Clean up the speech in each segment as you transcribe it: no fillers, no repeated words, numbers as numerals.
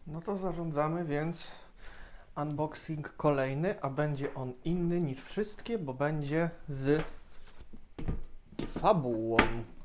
No to zarządzamy więc unboxing kolejny, a będzie on inny niż wszystkie, bo będzie z fabułą.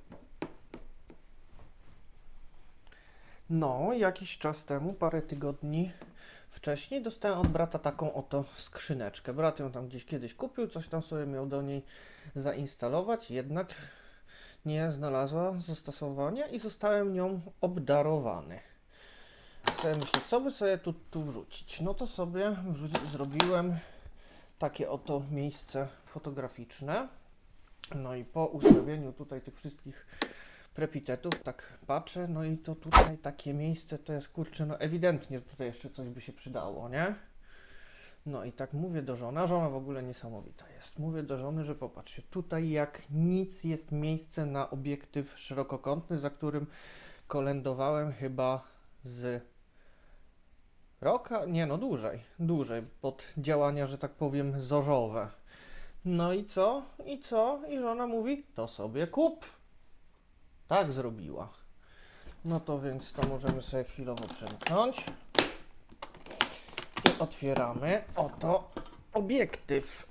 No, jakiś czas temu, parę tygodni wcześniej, dostałem od brata taką oto skrzyneczkę. Brat ją tam gdzieś kiedyś kupił, coś tam sobie miał do niej zainstalować, jednak nie znalazła zastosowania i zostałem nią obdarowany. Sobie myślę, co by sobie tu wrzucić? No to sobie zrobiłem takie oto miejsce fotograficzne. No i po ustawieniu tutaj tych wszystkich prepitetów, tak patrzę, no i to tutaj takie miejsce to jest, kurczę, no ewidentnie tutaj jeszcze coś by się przydało, nie? No i tak mówię do żony, a żona w ogóle niesamowita jest. Mówię do żony, że popatrzcie, tutaj jak nic jest miejsce na obiektyw szerokokątny, za którym kolędowałem chyba z roka? Nie, no dłużej, pod działania, że tak powiem, zorzowe. No i co? I żona mówi, to sobie kup. Tak zrobiła. No to więc to możemy sobie chwilowo przemknąć. I otwieramy oto obiektyw.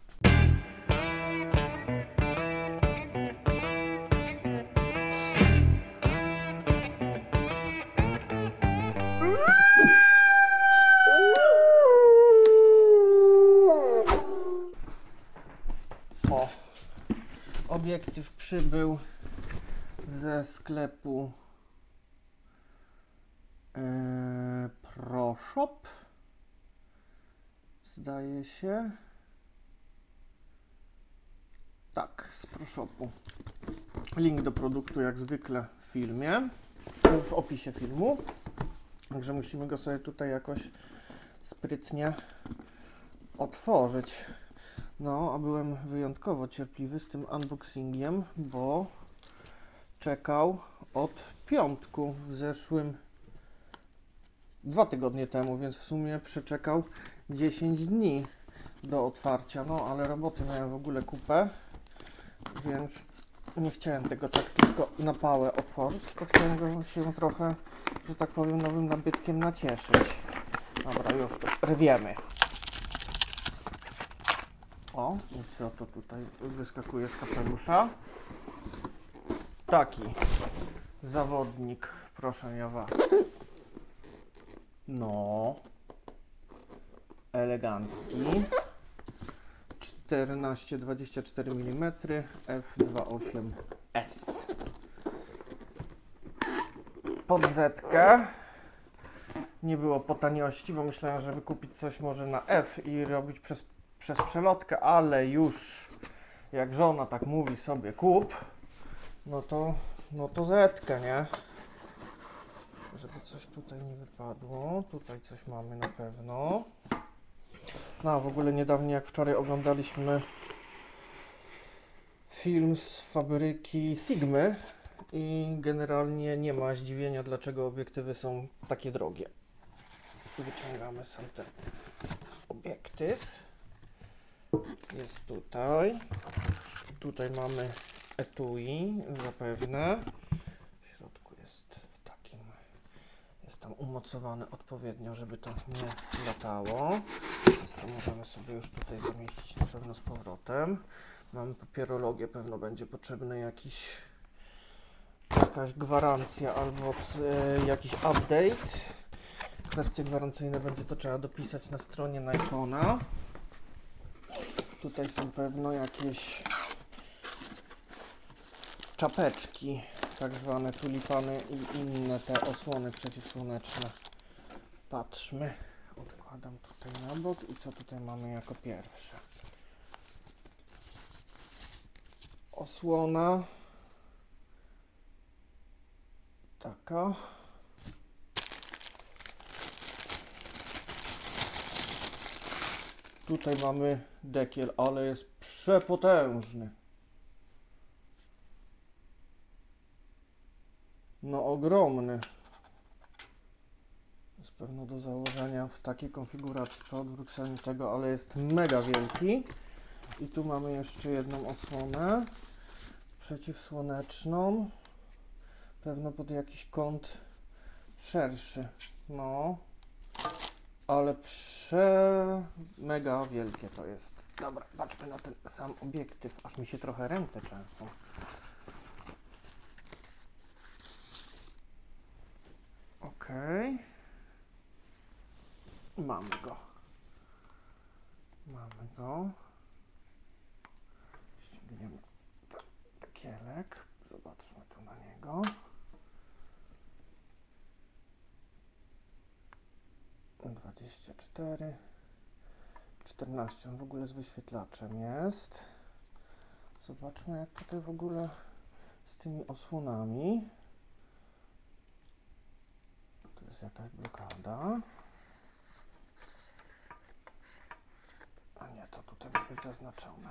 O, obiektyw przybył ze sklepu ProShop, zdaje się. Tak, z ProShopu. Link do produktu jak zwykle w filmie, w opisie filmu. Także musimy go sobie tutaj jakoś sprytnie otworzyć. No, a byłem wyjątkowo cierpliwy z tym unboxingiem, bo czekał od piątku w zeszłym 2 tygodnie temu, więc w sumie przeczekał 10 dni do otwarcia. No, ale roboty miałem w ogóle kupę, więc nie chciałem tego tak tylko na pałę otworzyć, tylko chciałem go się trochę, że tak powiem, nowym nabytkiem nacieszyć. Dobra, już to rwiemy. O, i co to tutaj wyskakuje z kapelusza? Taki zawodnik, proszę ja was. No, elegancki. 14-24 mm f2.8s. Pod zetkę. Nie było po taniości, bo myślałem, żeby kupić coś może na F i robić przez przelotkę, ale już jak żona tak mówi sobie kup, no to zetkę, nie? Żeby coś tutaj nie wypadło. Tutaj coś mamy na pewno. No, w ogóle niedawno, jak wczoraj oglądaliśmy film z fabryki Sigmy i generalnie nie ma zdziwienia, dlaczego obiektywy są takie drogie. Wyciągamy sam ten obiektyw. Jest tutaj. Tutaj mamy etui zapewne. W środku jest w takim, jest tam umocowane odpowiednio, żeby to nie latało. Więc to możemy sobie już tutaj zamieścić na pewno z powrotem. Mamy papierologię, pewno będzie potrzebny jakaś gwarancja albo jakiś update. Kwestie gwarancyjne będzie to trzeba dopisać na stronie Nikona. Tutaj są pewno jakieś czapeczki, tak zwane tulipany i inne te osłony przeciwsłoneczne. Patrzmy. Odkładam tutaj na bok i co tutaj mamy jako pierwsze? Osłona. Taka. Tutaj mamy dekiel, ale jest przepotężny. No ogromny. Jest pewno do założenia w takiej konfiguracji po odwróceniu tego, ale jest mega wielki. I tu mamy jeszcze jedną osłonę przeciwsłoneczną. Pewno pod jakiś kąt szerszy. No. Ale mega wielkie to jest. Dobra, patrzmy na ten sam obiektyw, aż mi się trochę ręce często. Okej. Mamy go. Mamy go. Ściągniemy kielek. Zobaczmy tu na niego. 24. 14. On w ogóle z wyświetlaczem jest. Zobaczmy, jak tutaj w ogóle z tymi osłonami. Tu jest jakaś blokada. A nie, to tutaj musi być zaznaczone.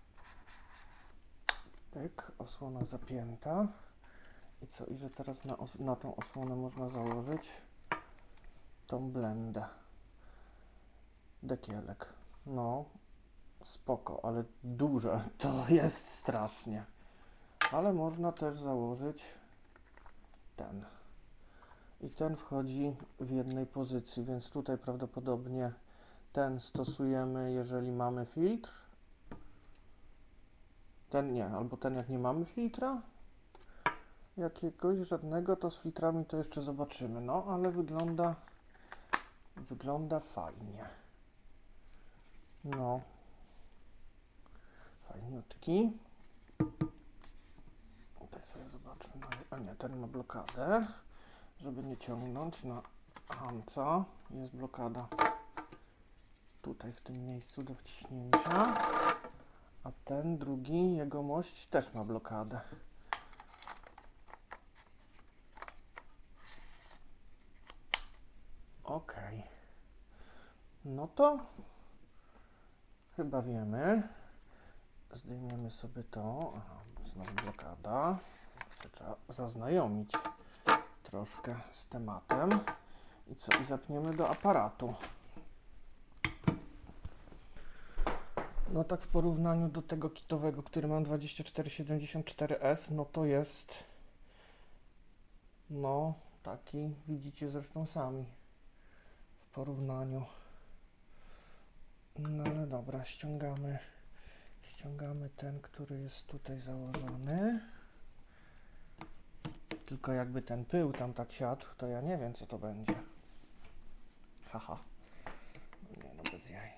Pyk, osłona zapięta. I co? I że teraz na tą osłonę można założyć tą blendę. Dekielek. No, spoko, ale duże to jest strasznie. Ale można też założyć ten. I ten wchodzi w jednej pozycji, więc tutaj prawdopodobnie ten stosujemy, jeżeli mamy filtr. Ten nie, albo ten jak nie mamy filtra. Jakiegoś żadnego, to z filtrami to jeszcze zobaczymy. No, ale wygląda fajnie. No. Fajniutki. Tutaj sobie zobaczmy. A nie, ten ma blokadę. Żeby nie ciągnąć na hamca. Jest blokada tutaj w tym miejscu do wciśnięcia. A ten drugi, jegomość, też ma blokadę. Ok. No to chyba wiemy. Zdejmiemy sobie to. Aha, znowu blokada. Trzeba zaznajomić troszkę z tematem. I co? I zapniemy do aparatu. No tak w porównaniu do tego kitowego, który mam 2474S, no to jest no taki, widzicie zresztą sami w porównaniu. No ale dobra, ściągamy ten, który jest tutaj założony. Tylko jakby ten pył tam tak siadł, to ja nie wiem, co to będzie. Haha. Nie no, bez jaj.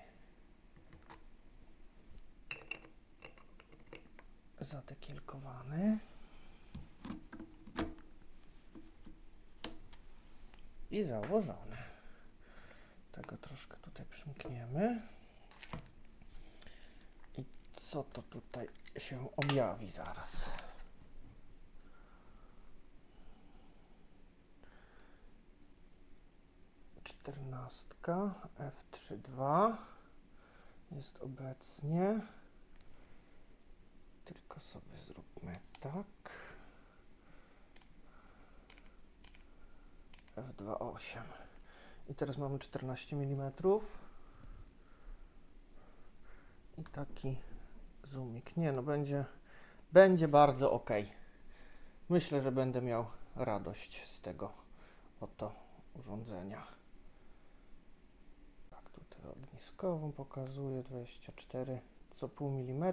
Zadekielkowany. I założony. Tego troszkę tutaj przymkniemy. I co to tutaj się objawi zaraz? Czternastka F3.2 jest obecnie. Tylko sobie zróbmy tak. F2.8. I teraz mamy 14 mm. I taki zoomik. Nie no, będzie bardzo ok. Myślę, że będę miał radość z tego oto urządzenia. Tak, tutaj ogniskową pokazuję 24,5 mm.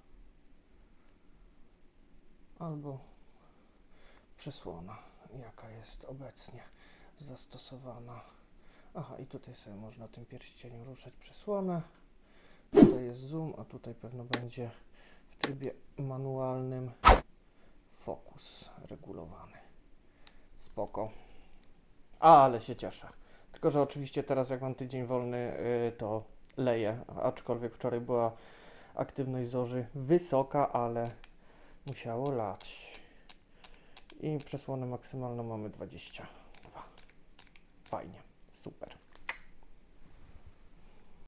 Albo przysłona, jaka jest obecnie zastosowana. Aha, i tutaj sobie można tym pierścieniem ruszać przysłonę. Tutaj jest zoom, a tutaj pewno będzie w trybie manualnym fokus regulowany. Spoko. Ale się cieszę. Tylko że oczywiście teraz jak mam tydzień wolny, to leję. Aczkolwiek wczoraj była aktywność zorzy wysoka, ale musiało lać. I przesłonę maksymalną mamy 22. Fajnie, super.